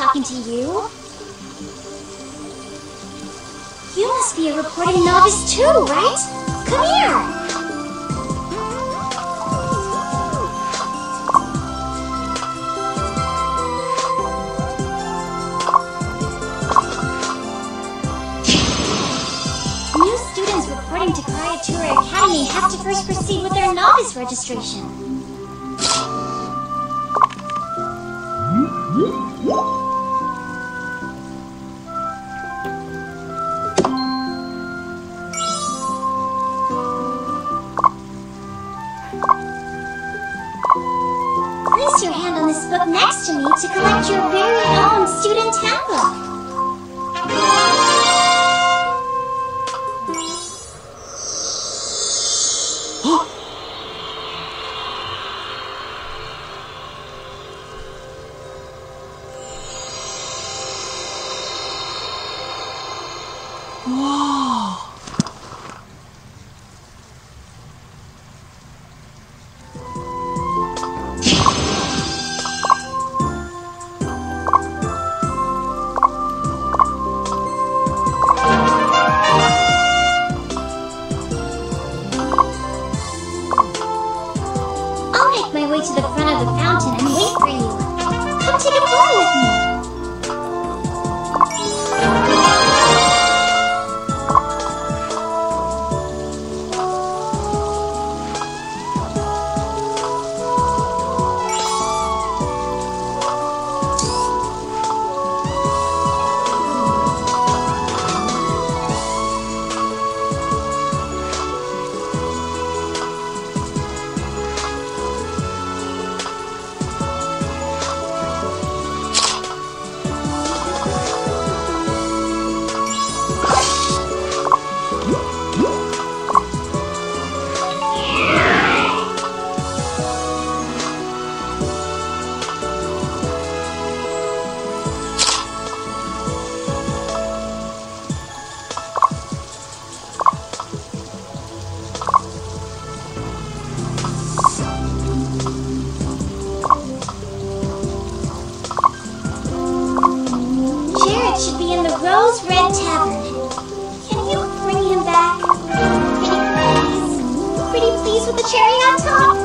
talking to you. You must be a reporting novice too, right? Come here! New students reporting to Cariatura Academy have to first proceed with their novice registration. Place your hand on this book next to me to collect your very own student handbook. Whoa! I'll make my way to the front of the fountain and wait for you. Come take a photo with me. Jared should be in the Rose Red Tavern. Can you bring him back? Pretty please? Pretty please with the cherry on top?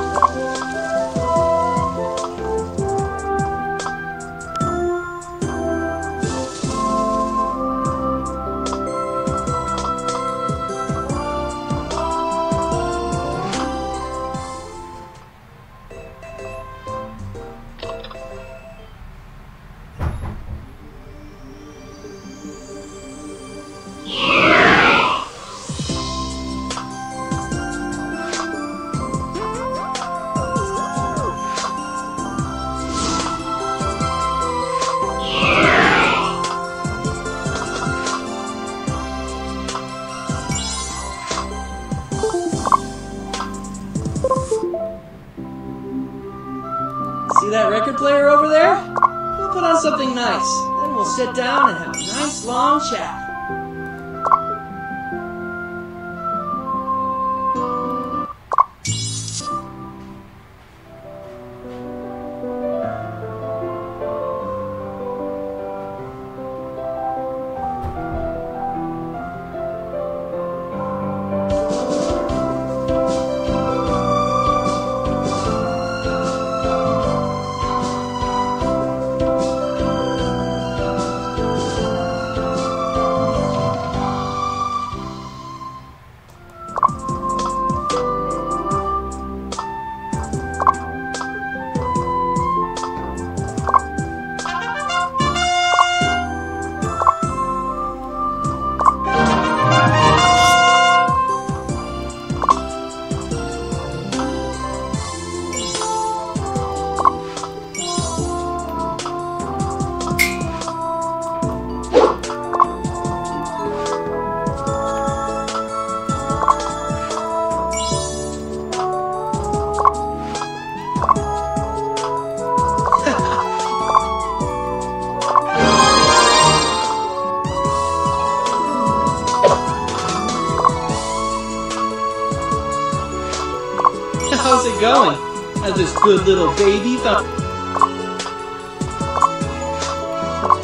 See that record player over there? We'll put on something nice. Then we'll sit down and have a nice long chat. How's it going? Has this good little baby found...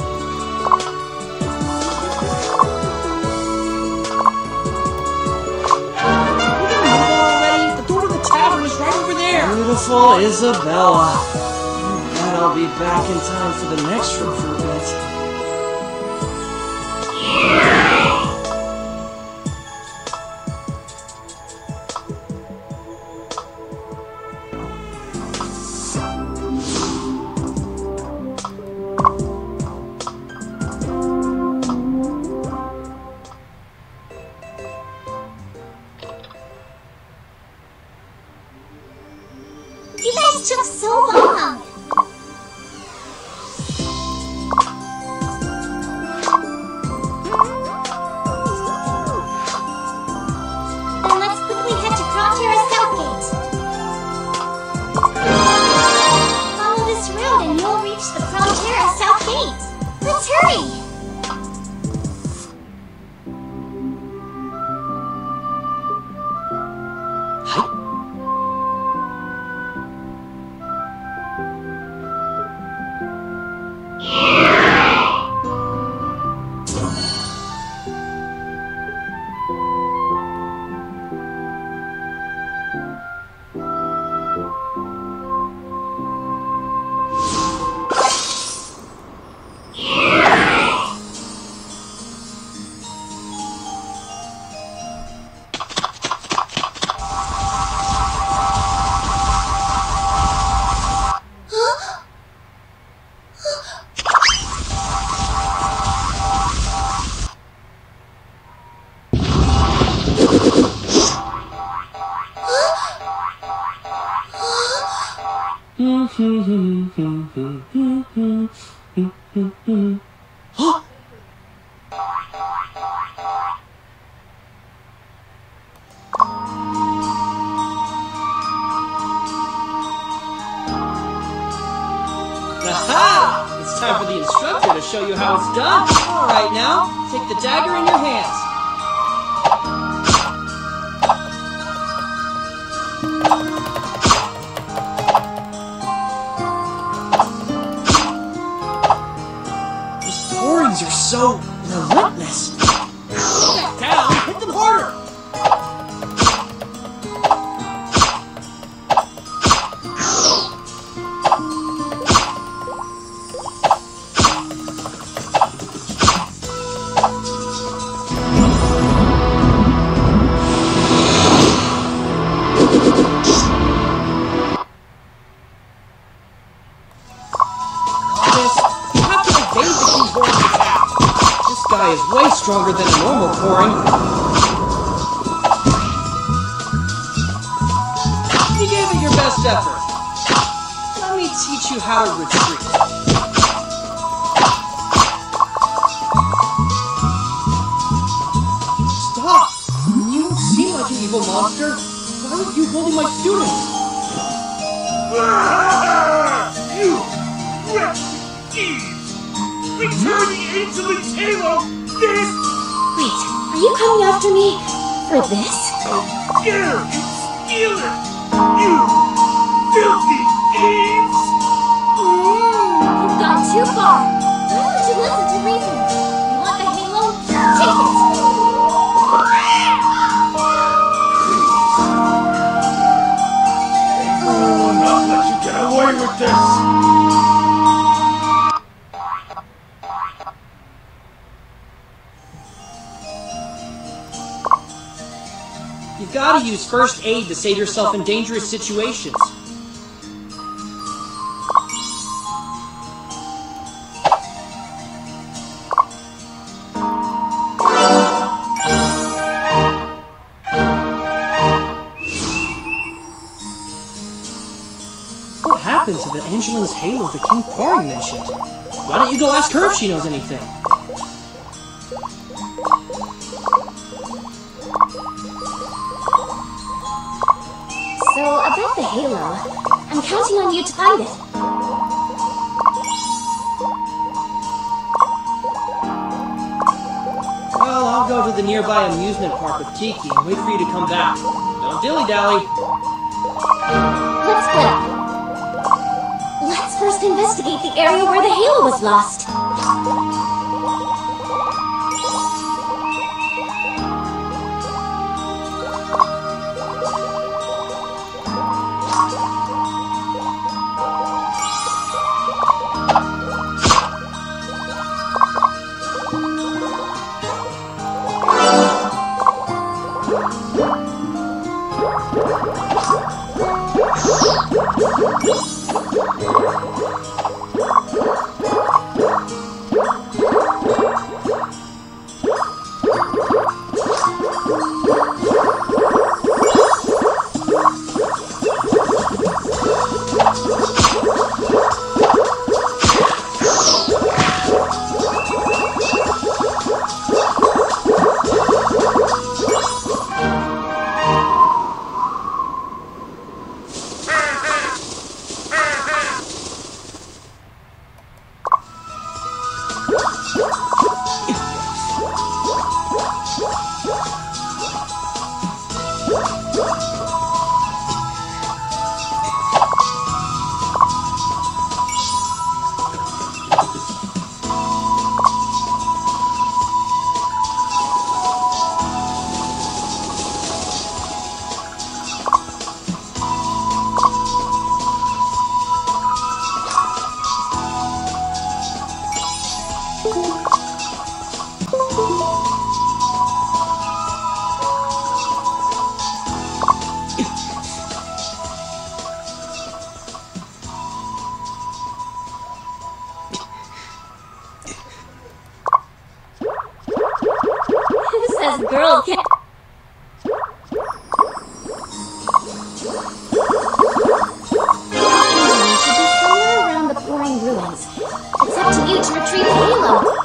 beautiful Isabella. I bet I'll be back in time for the next recruitment. You guys took so long! Then let's quickly head to Frontiera Southgate. Follow this road and you'll reach the Frontiera Southgate. Let's hurry! Huh? Aha! It's time for the instructor to show you how it's done. All right, now, take the dagger in your hands. These are so relentless. Get down, hit them harder. You have to evade the Kingborn's attack. This guy is way stronger than a normal Koring. You gave it your best effort. Let me teach you how to retreat. Stop! You don't seem like an evil monster. Why would you bully my students? You wretched thieves! Return the Angelin's halo! This! Wait, are you coming after me for this? How dare you steal it! You filthy thieves! You've gone too far. Why would you listen to reason? You want the halo? Take it! I will not let you get away with this! You've got to use first aid to save yourself in dangerous situations. What happened to the Angelin's halo the King Koring mentioned? Why don't you go ask her if she knows anything? So, about the halo, I'm counting on you to find it. Well, I'll go to the nearby amusement park with Kiki and wait for you to come back. Don't dilly-dally. Let's split. Let's first investigate the area where the halo was lost. Says girl can. You should be somewhere around the pouring ruins. It's up to you to retrieve Halo.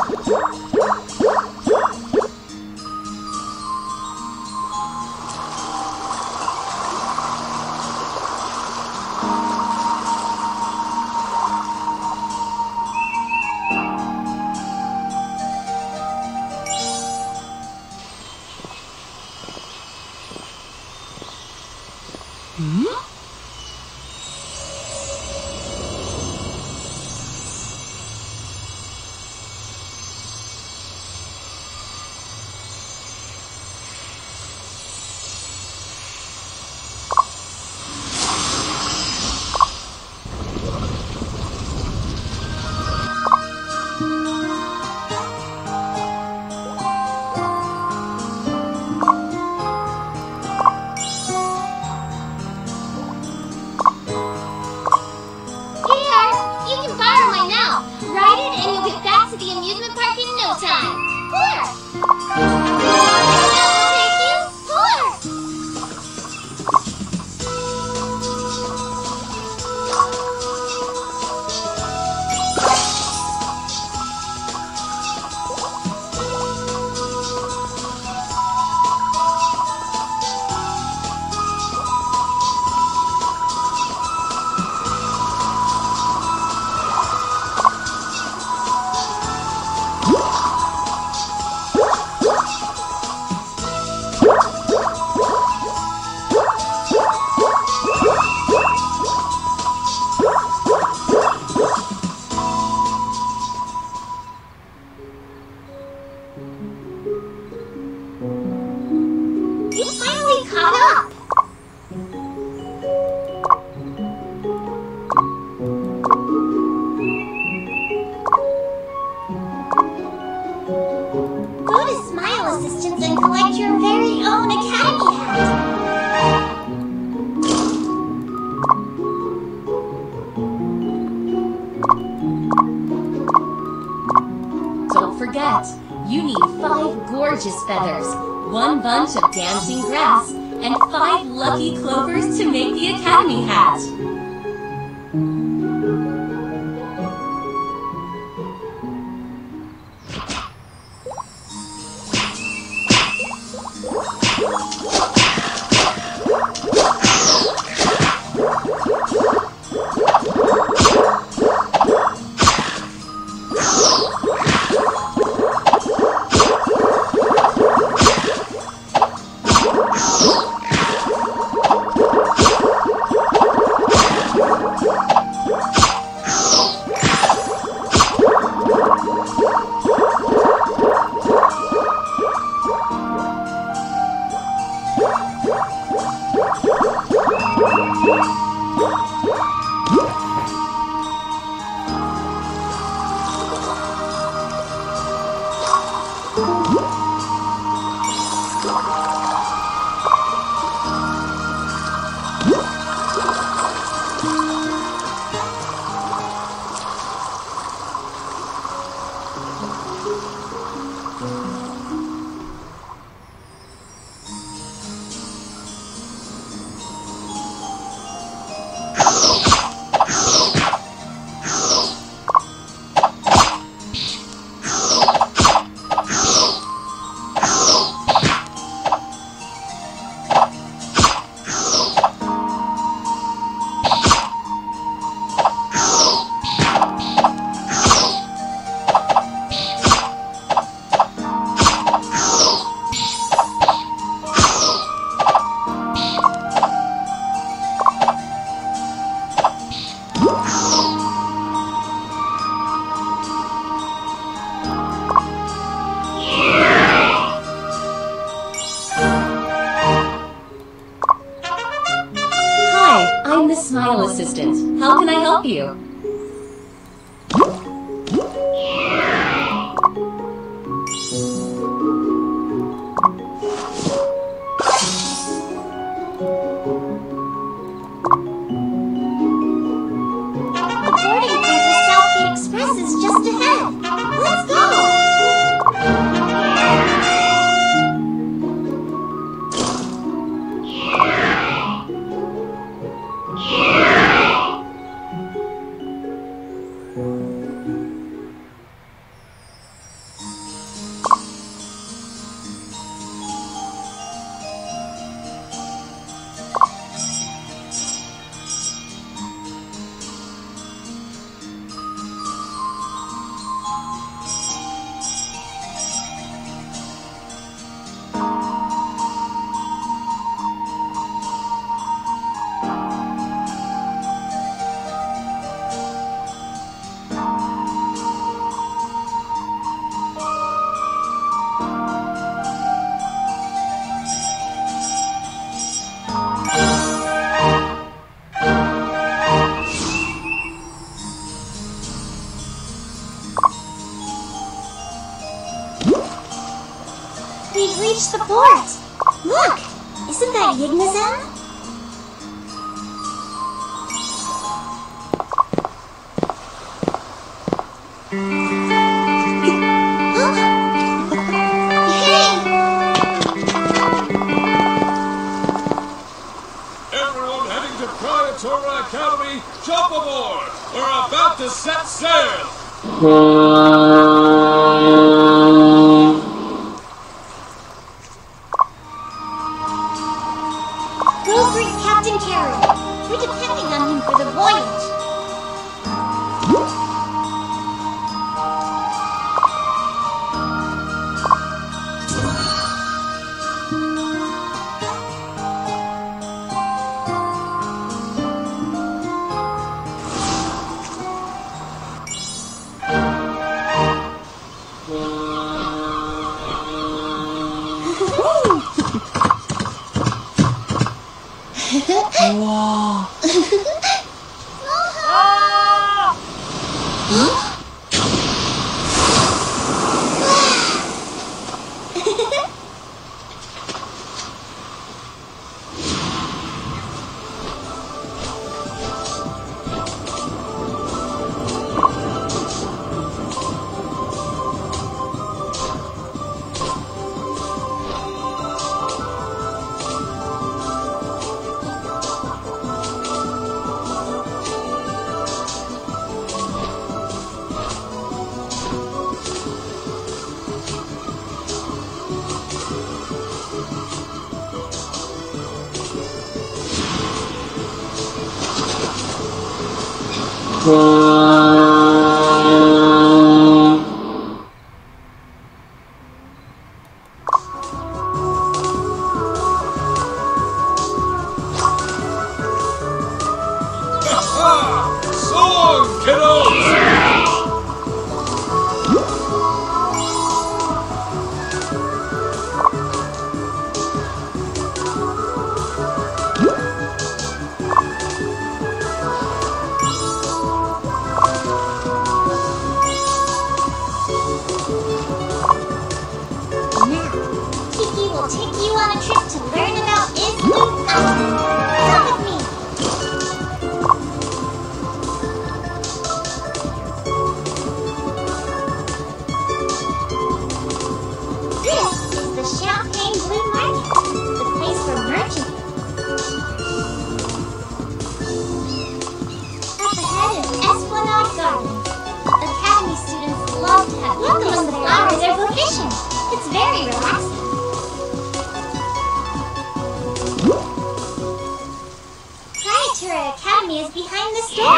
You need 5 gorgeous feathers, 1 bunch of dancing grass, and 5 lucky clovers to make the Academy hat. the Smile Assistant. How can I help you? The boarding point for Southgate Express is just ahead. Let's go! We've reached the port! Look! Isn't that Yggdrasil? Everyone heading to Cryotora Academy, jump aboard! We're about to set sail! Go for it, Captain Carrot! We're depending on him for the voyage! Wow. So long, kiddos! Now, Kiki will take you on a trip to learn about Igloo Island. Come with me! This is the Champagne Blue Market, the place for merchants. Up ahead is Esplanade Gardens. Academy students love to have look among the flowers their vocation. It's very relaxing. Cryotura Academy is behind the store.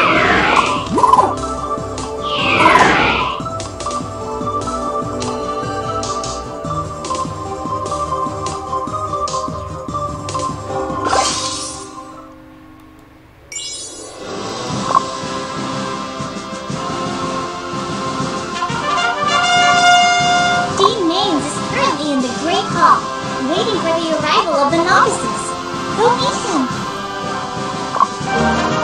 Dean Mains is currently in the Great Hall, waiting for the arrival of the novices. Go meet him.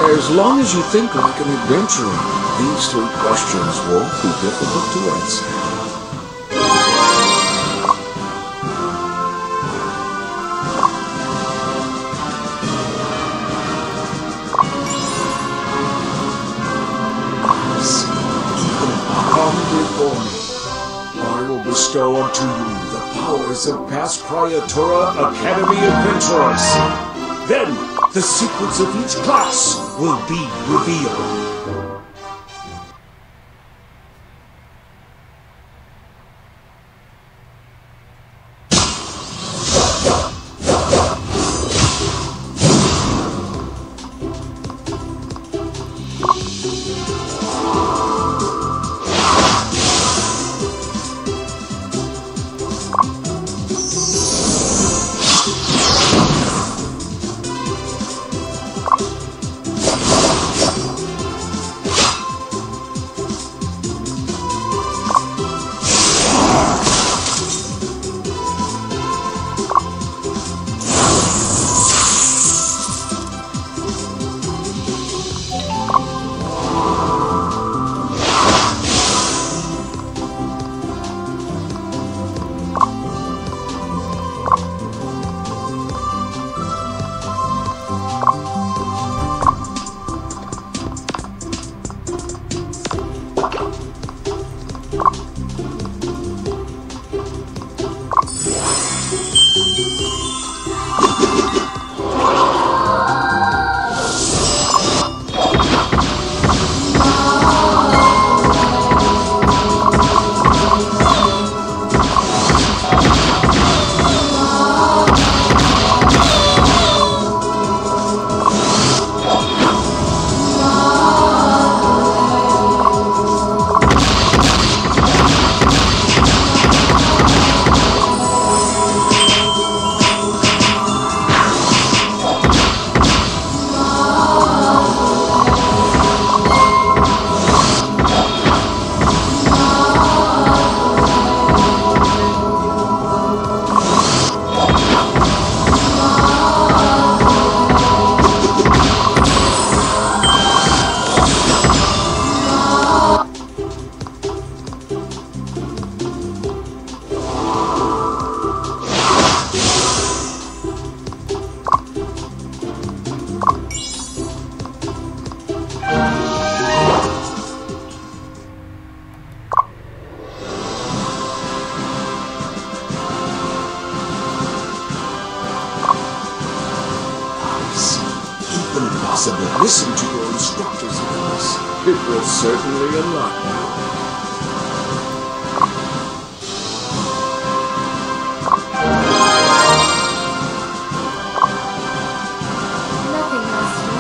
As long as you think like an adventurer, these three questions won't be difficult to answer. Come before me. I will bestow unto you the powers of past Kriatura Academy adventurers. Then, the secrets of each class will be revealed. Possibly listen to your instructors in this. It will certainly unlock you. Nothing, Master.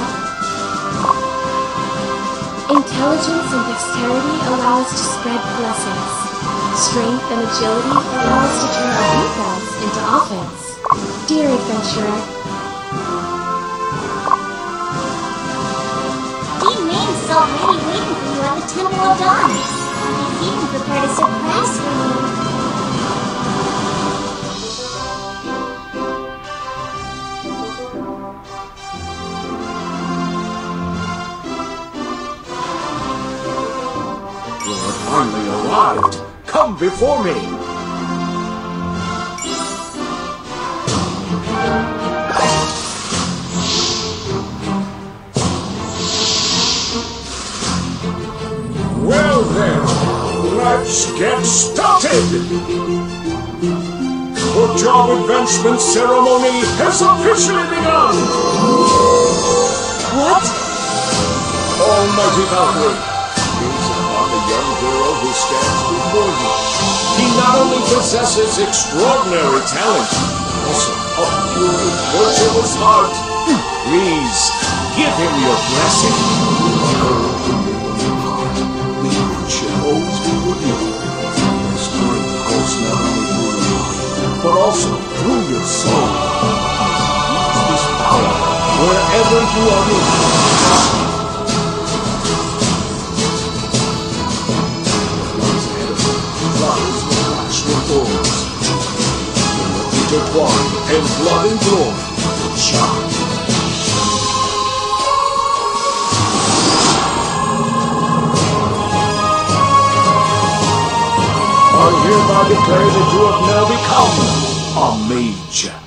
Intelligence and dexterity allow us to spread blessings. Strength and agility allow us to turn our defense into offense. Dear adventurer, Is already waiting for you at the Temple of Dawn. He's even prepared a surprise for you. You have finally arrived. Come before me. Well then, let's get started! The job advancement ceremony has officially begun! What? Almighty Valkyrie, gaze upon the young girl who stands before you. He not only possesses extraordinary talent, but also a pure and virtuous heart. Please, give him your blessing. Should always be with you. This time goes not only through your body, but also through your soul. Use this power wherever you are moving. Lies ahead of you, flowers will flash with thorns. They will intertwine, and blood and glory will shine. hereby declare that you have now become a mage.